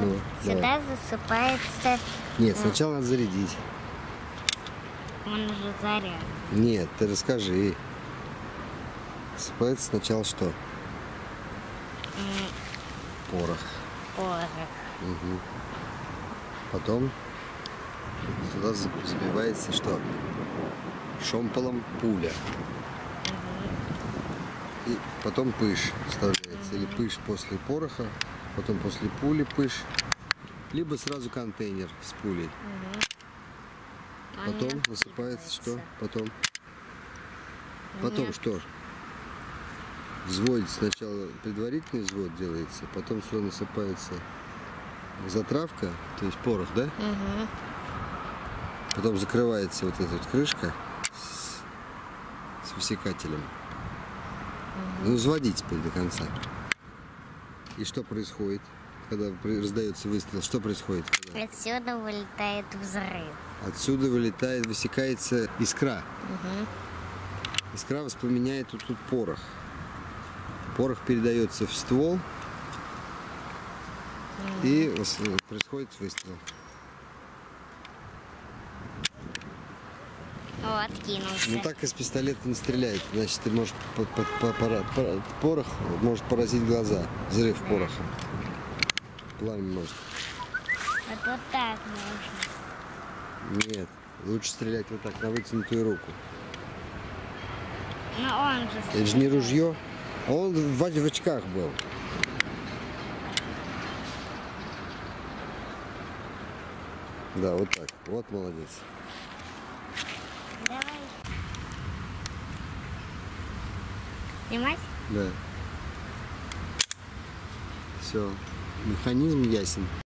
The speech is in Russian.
Ну, Сюда давай. засыпается. Нет, сначала надо зарядить. Он уже заряд. Нет, ты расскажи. Засыпается сначала что? Порох. Порох. Угу. Потом сюда забивается что? Шомполом пуля. И потом пыш вставляется. Или пыш после пороха, потом после пули пыш. Либо сразу контейнер с пулей. Потом насыпается что? Потом что? Взводится сначала, предварительный взвод делается, потом сюда насыпается затравка, то есть порох, да? Потом закрывается вот эта вот крышка с высекателем. Ну, взводить теперь до конца. И что происходит, когда раздается выстрел? Что происходит? Отсюда вылетает взрыв. Отсюда вылетает, высекается искра. Искра воспламеняет тут порох. Порох передается в ствол и происходит выстрел. Вот, кинулся. Ну так из пистолета не стреляет, значит ты можешь порох может поразить глаза, взрыв пороха. Пламя может. Вот так можно. Нет, лучше стрелять вот так на вытянутую руку. Но он же Это же не ружье, а он в очках был. Да, вот так. Вот молодец. Давай. Снимать? Да. Все. Механизм ясен.